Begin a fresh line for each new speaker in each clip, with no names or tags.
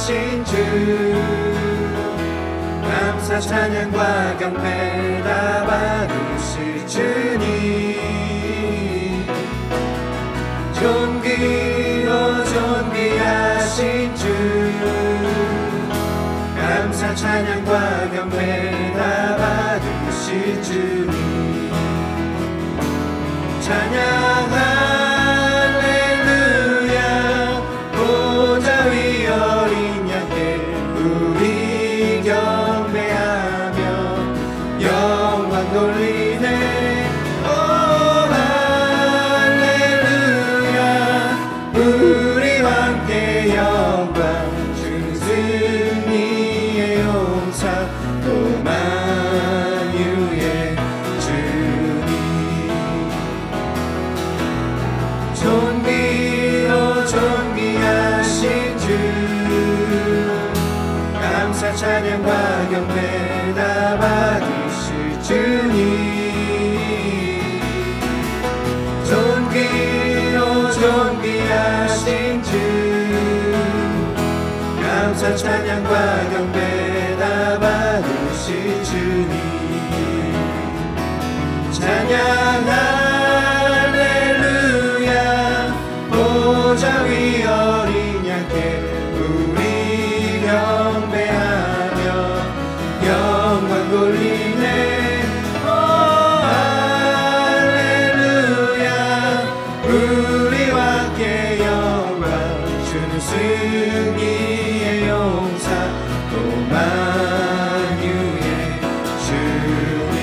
전능하신 주 감사 찬양과 경배 다 받으실 주님 존귀로 존귀하신 주 감사 찬양과 경배 다 받으실 주님 찬양 할렐루야 보좌 위 어린 양께 우리 경배하며 영광 돌리네 오 할렐루야 우리와 함께 영광 주는 승리의 용사 또 만유의 주님 존귀로 존귀하신 주 감사 찬양과 경배 다 받으실 주님 존귀로 존귀하신 주 감사 찬양과 경배 다 받으실 주님 찬양 할렐루야 보좌 위 어린 양께 우리 경배하며 영광 돌리네 오 할렐루야 우리와 함께 영광 주는 승리의 용사 또 만유의 주님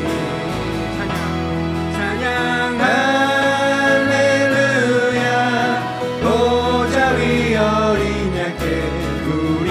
찬양 할렐루야 보좌 위 어린 양께 우리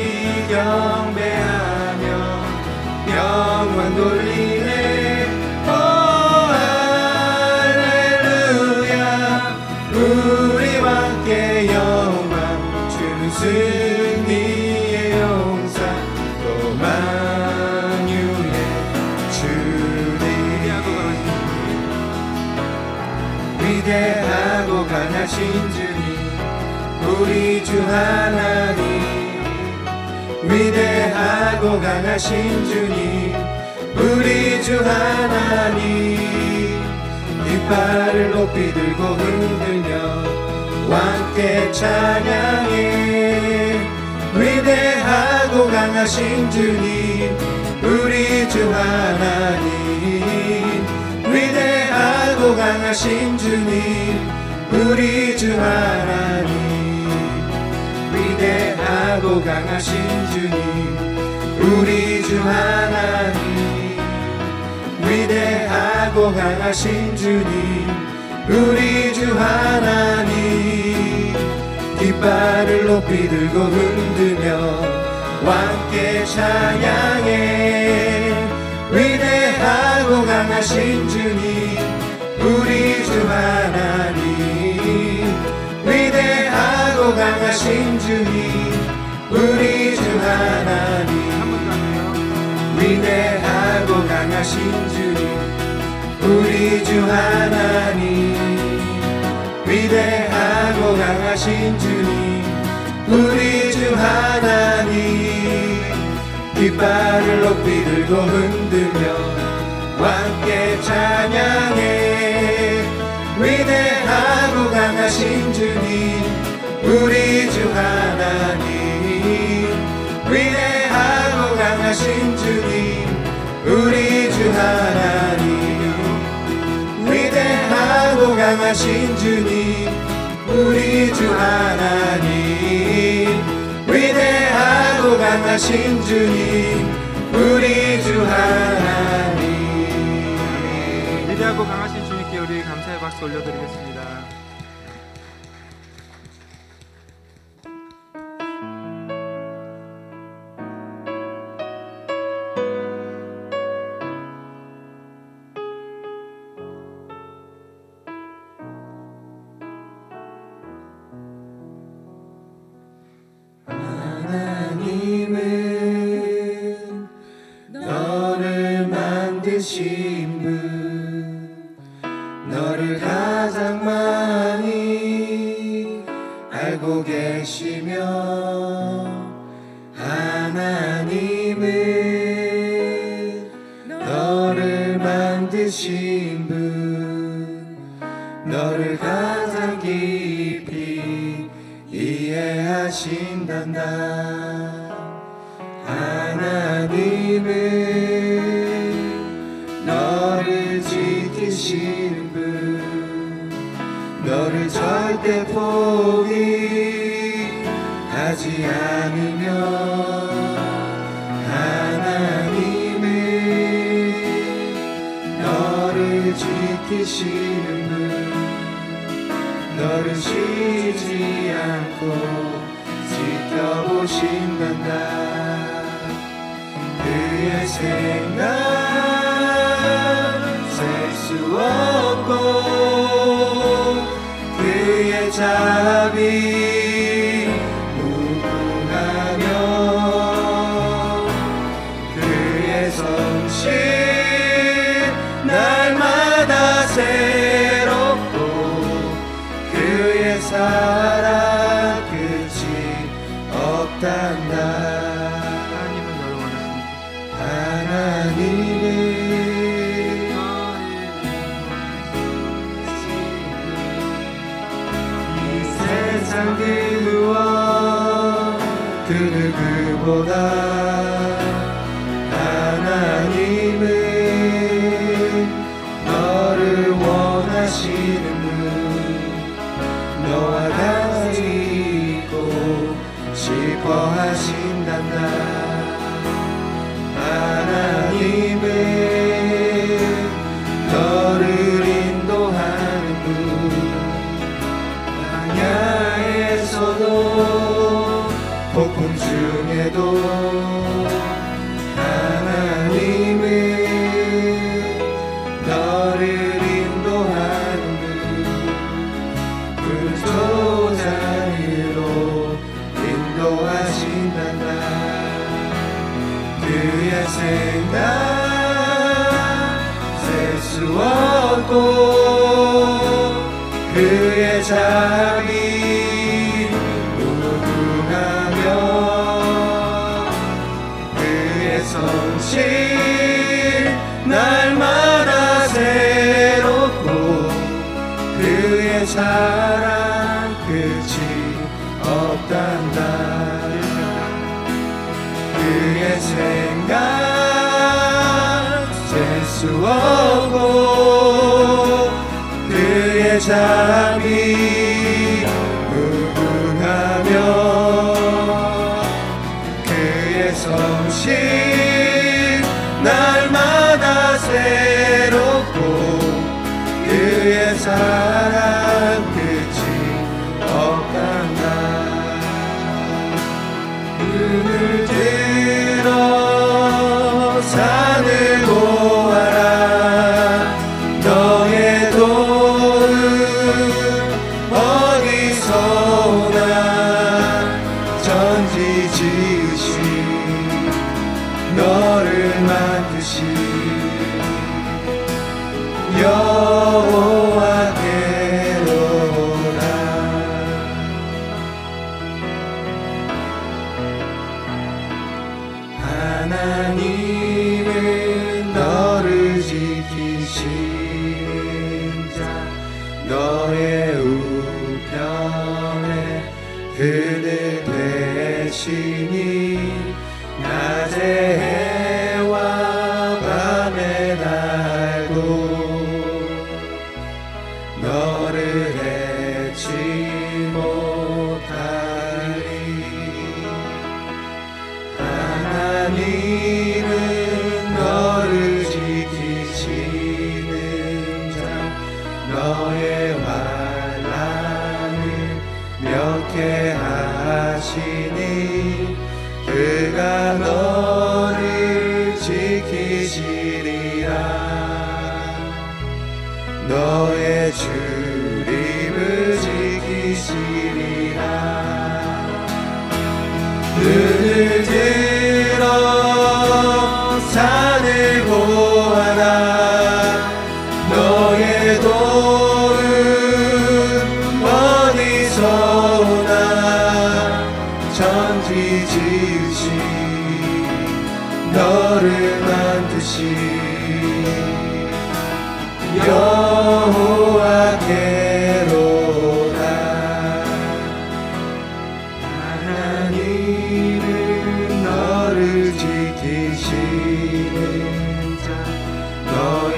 경배하며 영광 돌리네 오 할렐루야 우리와 함께 영광 주는 승리의 용사 또 만유의 주님 위대하고 강하신 주님 우리 주 하나님 위대하고 강하신 주님 우리 주 하나님 깃발을 높이 들고 흔들며 함께 찬양해 위대하고 강하신 주님 우리 주 하나님 위대하고 강하신 주님 우리 주 하나님 위대하고 강하신 주님 우리 주 하나님 위대하고 강하신 주님 우리 주 하나님 깃발을 높이 들고 흔들며 함께 찬양해 위대하고 강하신 주님 우리 주 하나님 위대하고 강하신 주님 우리 주 하나님 위대하고 강하신 주님 우리 주 하나님 위대하고 강하신 주님 우리 주 하나님 깃발을 높이 들고 흔들며 함께 찬양해 위대하고 강하신 주님 우리 주 하나님 위대하고 강하신 주님 우리 주 하나님 위대하고 강하신 주님 우리 주 하나님 위대하고 강하신 주님 우리 주 하나님
위대하고 강하신 주님께 우리 감사의 박수 올려드리겠습니다.
하나님은 너를 만드신 분 너를 가장 많이 알고 계시며 하나님은 너를 만드신 분, 너를 가장 깊이 이해하신단다. 하나님은 너를 지키시는 분, 너를 절대 포기하지 않으며, 하나님은 너를 지키시는 분, 너를 쉬지 않고 지켜보신단다. 그의 생각 셀 수 없고, 그의 자비 무궁하며, 그의 성실 날마다 새롭고, 그의 사랑 끝이 없단다.
하나님은 너를 원하십니다.
하나님은 이 세상 그 무엇 그 누구보다 하나님은 너를 원하시는 분, 너와 같이 있고 싶어 하신단다. 하나님은 너를 인도하는 분, 광야에서도 폭풍 중에도 하나님은 너를 인도하는 분, 불조자리로 인도하신단다. 그의 생각 셀 수 없고, 그의 자비 무궁하며, 그의 성실 날마다 새롭고, 그의 사랑 끝이 없단다. 그의 생각 셀 수 없고, 그의 자비 무궁하며, 그의 성실 날마다 새롭고, 그의 사랑 끝이 없단다. 눈을 들어 산을 보아라. 너의 도움 어디서 오나. 천지 지으신 너를 만드신 여호와께로다. 하나님은 너를 지키시는 자, 너의 우편에 그늘 되시니, 낮에 해와 밤에 달도 너를 해치 못하리. 하나님은 너를 지키시는 자, 너의 환난을 명쾌하시니, 그가 너를 지키시리라. 너의 주림을 지키시리라. 눈을 들어 산을 보아라. 너의 도움 어디서 오나. 천지 지으신 너를 만드신 여호와께로다. 하나님은 너를 지키시는 자, 너의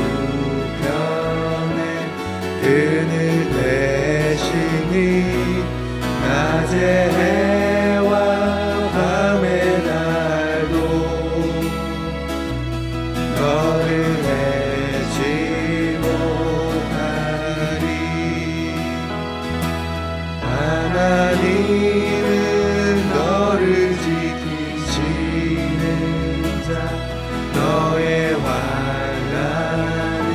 우편에 그늘 되시니 낮에 해와 밤의 달도 너를 해치 못하리. 하나님은 너를 지키시는 자, 너의 환난을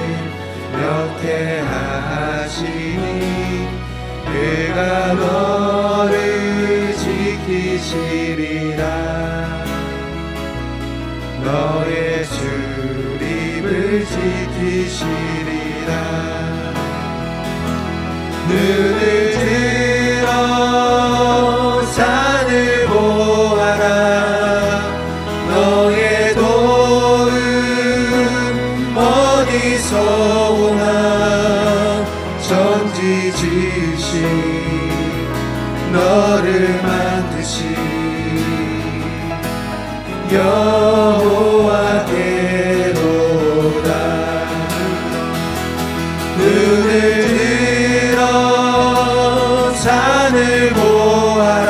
명쾌하시니 그가 너를 지키시리라. 너의 출입을 지키시리라. 눈을 들어 산을 보아라. 너의 도움 어디서 오나. 천지 지으신 너를 만드신 여호와께로다. 눈을 들어 산을 보아라.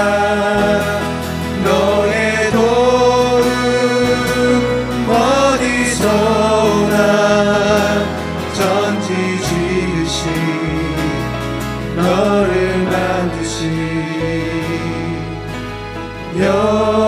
너의 도움 어디서 오나. 천지 지으신 너를 만드신